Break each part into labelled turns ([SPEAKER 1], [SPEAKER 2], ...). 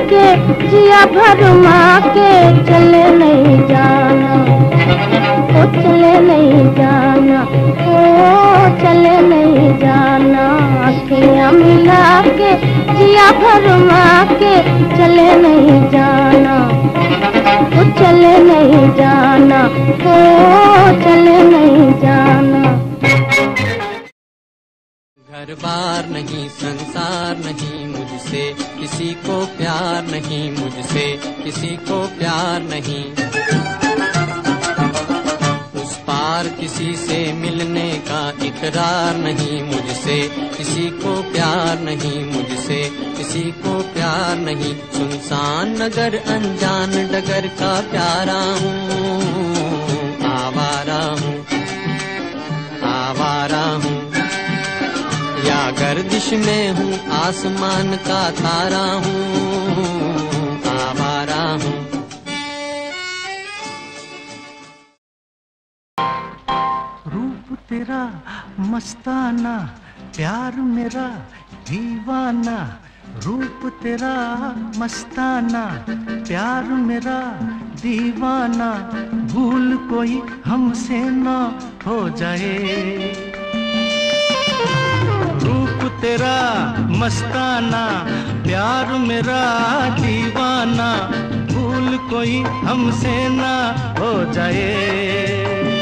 [SPEAKER 1] के जिया भरमा के चले नहीं जाना, ओ चले नहीं जाना, ओ चले नहीं जाना। अखियाँ मिला के जिया भरमा के चले नहीं जाना, ओ चले नहीं जाना, ओ चले नहीं जाना।
[SPEAKER 2] घर बार नहीं संसार नहीं मुझसे किसी को प्यार नहीं, मुझसे किसी को प्यार नहीं। उस पार किसी से मिलने का इकरार नहीं, मुझसे किसी को प्यार नहीं, मुझसे किसी को प्यार नहीं। सुनसान नगर अनजान डगर का प्यारा हूँ, आवारा हूँ, आवारा हूँ। या गर्दिश में हूँ आसमान का तारा हूँ, आवारा हूँ।
[SPEAKER 3] रूप तेरा मस्ताना, प्यार मेरा दीवाना। रूप तेरा मस्ताना, प्यार मेरा दीवाना। भूल कोई हमसे ना हो जाए। रूप तेरा मस्ताना, प्यार मेरा दीवाना। भूल कोई हमसे ना हो जाए।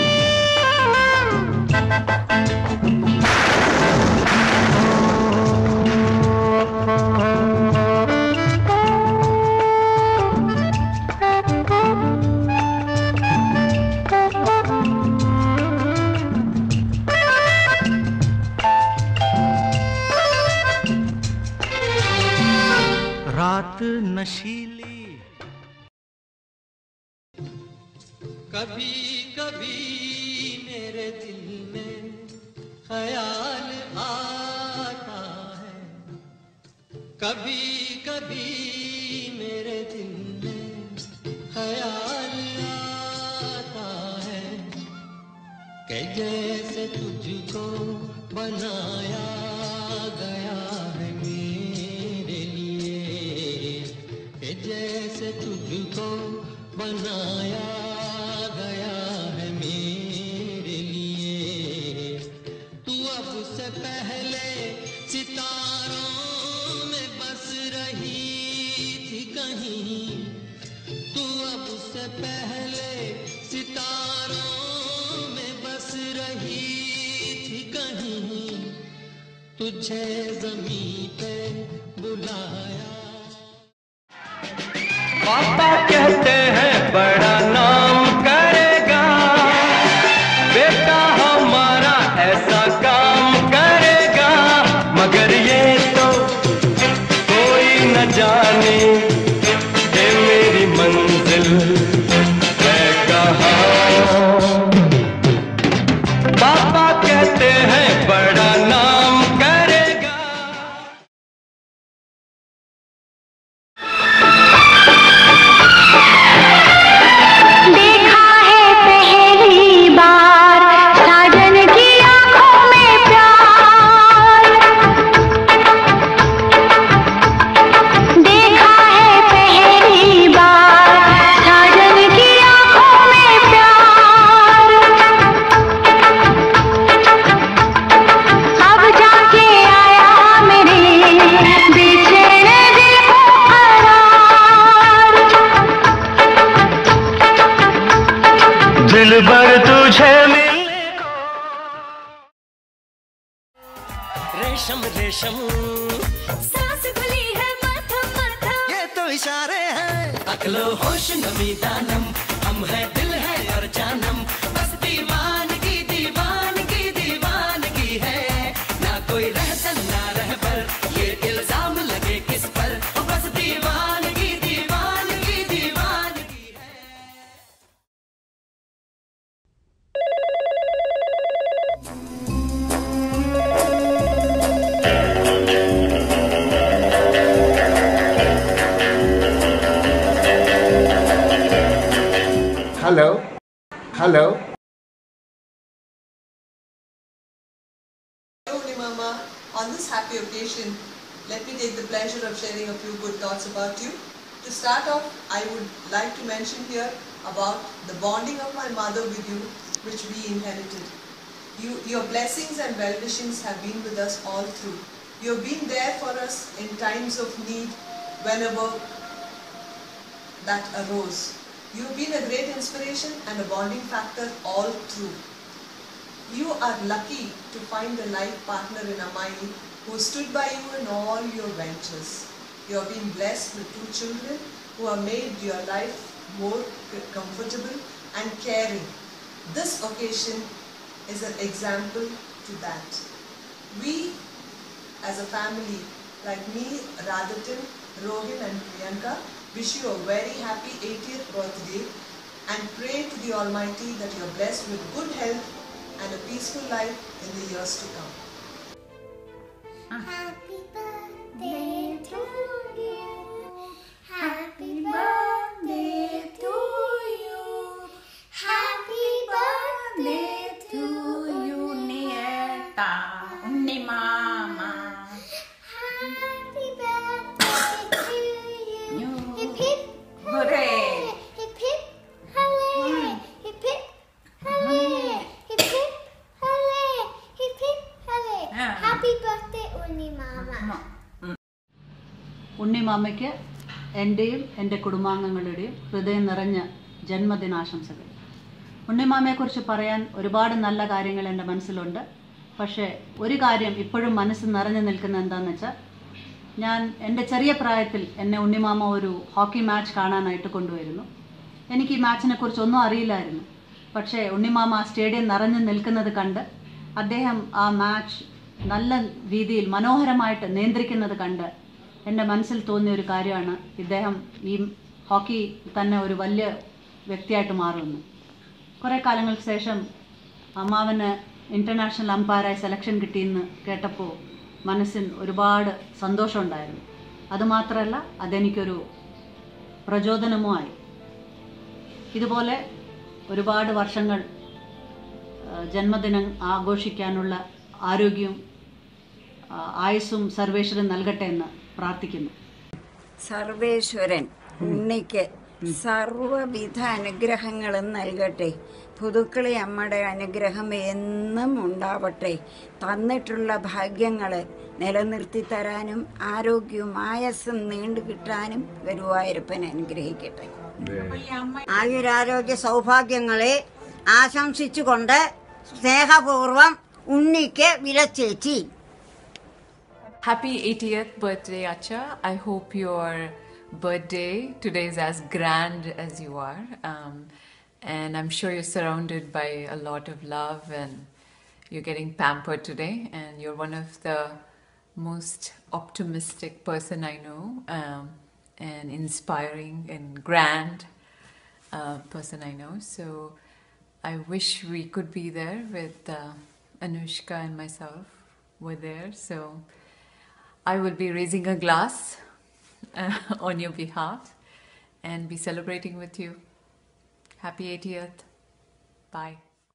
[SPEAKER 3] रात नशीली
[SPEAKER 2] कभी कभी मेरे दिल में ख्याल आता है, कभी कभी मेरे दिल में ख्याल आता है कि जैसे तुझको बनाया गया है मेरे लिए, कि जैसे तुझको बनाया गया है मेरे लिए। तू अब से पहले सितारों में बस रही थी कहीं, तू अब से पहले सितारों में बस रही थी कहीं। तुझे ज़मीं पे बुलाया।
[SPEAKER 3] पापा कहते हैं बड़ा नाम करेगा, बेटा हमारा ऐसा काम करेगा। मगर ये तो कोई न जाने कि मेरी मंजिल है कहाँ। पापा कहते हैं बड़ा नाम करेगा।
[SPEAKER 1] देखा है पहली बार साजन की आंखों में प्यार, देखा है पहली बार साजन की आंखों में प्यार। अब जाके आया मेरे बेचैन दिल को करार।
[SPEAKER 3] दिल भर तुझे मिलने को। रेशम रेशम
[SPEAKER 1] सांस खुली है माथम माथम,
[SPEAKER 3] ये तो इशारे हैं।
[SPEAKER 2] अकलो होश नमी दानम, हम है दिल है और जानम। बस दीवानगी दीवानगी दीवानगी है, ना कोई रहसन ना रहबर, ये इल्जाम लगे किस पर। बस दीवानगी दीवानगी दीवानगी है।
[SPEAKER 4] Hello, hello.
[SPEAKER 5] Hello, Mama. On this happy occasion, let me take the pleasure of sharing a few good thoughts about you. To start off, I would like to mention here about the bonding of my mother with you, which we inherited. Your blessings and well-wishings have been with us all through. You have been there for us in times of need, whenever that arose. You have been a great inspiration and a bonding factor all through. You are lucky to find a life partner in Amai who stood by you in all your ventures. You have been blessed with 2 children who have made your life more comfortable and caring. This occasion is an example to that. We as a family, like me, Radhatin, Rohin and Priyanka, wish you a very happy 80th birthday and pray to the Almighty that you are blessed with good health and a peaceful life in the years to come.
[SPEAKER 1] Happy birthday to you. Happy birthday to you. Happy birthday to you, Nieta, Unni Mama. Happy birthday to you. Hip hip hooray. Hip hip hooray. Hip hip hooray. Hip hip hooray. Hip hip hooray. Happy birthday, Unni Mama.
[SPEAKER 6] ഉണ്ണിമാമയ്ക്ക് എൻ്റെയും എൻ്റെ കുടുംബാംഗങ്ങളുടെയും ഹൃദയം നിറഞ്ഞ ജന്മദിനാശംസകൾ. ഉണ്ണിമാമയെക്കുറിച്ച് പറയാൻ ഒരുപാട് നല്ല കാര്യങ്ങൾ എൻ്റെ മനസ്സിലുണ്ട്. പക്ഷേ ഒരു കാര്യം ഇപ്പോഴും മനസ്സിൽ നിറഞ്ഞു നിൽക്കുന്ന എന്താണെന്ന് വെച്ചാൽ, ഞാൻ എൻ്റെ ചെറിയ പ്രായത്തിൽ എന്നെ ഉണ്ണിമാമ ഒരു ഹോക്കി മാച്ച് കാണാനായിട്ട് കൊണ്ടുവരുന്നു. എനിക്ക് ഈ മാച്ചിനെക്കുറിച്ച് ഒന്നും അറിയില്ലായിരുന്നു. പക്ഷേ ഉണ്ണിമാമ ആ സ്റ്റേഡിയം നിറഞ്ഞു നിൽക്കുന്നത് കണ്ട്, അദ്ദേഹം ആ മാച്ച് നല്ല രീതിയിൽ മനോഹരമായിട്ട് നിയന്ത്രിക്കുന്നത് കണ്ട് എൻ്റെ മനസ്സിൽ തോന്നിയ ഒരു കാര്യമാണ്, ഇദ്ദേഹം ഈ ഹോക്കി തന്നെ ഒരു വലിയ വ്യക്തിയായിട്ട് മാറുമെന്ന്. കുറേ കാലങ്ങൾക്ക് ശേഷം അമ്മാവന് ഇൻ്റർനാഷണൽ അമ്പയറായി സെലക്ഷൻ കിട്ടിയെന്ന് കേട്ടപ്പോൾ മനസ്സിന് ഒരുപാട് സന്തോഷമുണ്ടായിരുന്നു. അതുമാത്രമല്ല, അതെനിക്കൊരു പ്രചോദനവുമായി. ഇതുപോലെ ഒരുപാട് വർഷങ്ങൾ ജന്മദിനം ആഘോഷിക്കാനുള്ള ആരോഗ്യവും ആയുസ്സും സർവേശ്വരൻ നൽകട്ടെ എന്ന് പ്രാർത്ഥിക്കുന്നു.
[SPEAKER 7] സർവേശ്വരൻ ഉണ്ണിക്ക് സർവവിധ അനുഗ്രഹങ്ങളും നൽകട്ടെ. പുതുക്കളി അമ്മയുടെ അനുഗ്രഹം എന്നും ഉണ്ടാവട്ടെ. തന്നിട്ടുള്ള ഭാഗ്യങ്ങൾ നിലനിർത്തി തരാനും ആരോഗ്യവും ആയസ്സും നീണ്ടു കിട്ടാനും ഗുരുവായൂരപ്പൻ അനുഗ്രഹിക്കട്ടെ. ആയുരാരോഗ്യ സൗഭാഗ്യങ്ങളെ ആശംസിച്ചുകൊണ്ട് സ്നേഹപൂർവം ഉണ്ണിക്ക് വിലച്ചേച്ചി.
[SPEAKER 8] Happy 80th birthday, Acha. I hope your birthday today is as grand as you are. And I'm sure you're surrounded by a lot of love and you're getting pampered today. And you're one of the most optimistic person I know, and inspiring and grand person I know. So I wish we could be there with Anushka and myself were there. So I will be raising a glass on your behalf and be celebrating with you. Happy 80th. Bye.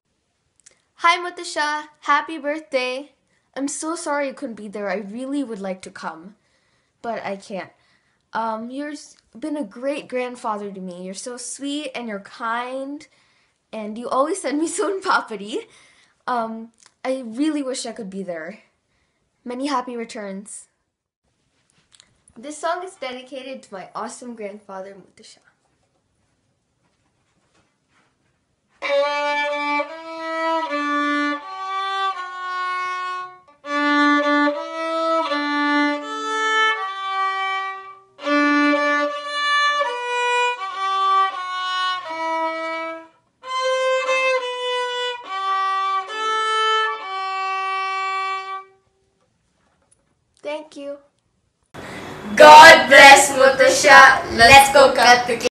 [SPEAKER 9] Hi Mutasha, happy birthday. I'm so sorry I couldn't be there. I really would like to come, but I can't. You've been a great grandfather to me. You're so sweet and you're kind, and you always send me Son Papadi. I really wish I could be there. Many happy returns. This song is dedicated to my awesome grandfather, Mutasha. Thank you. God bless Mutasha. Let's go cut the cake.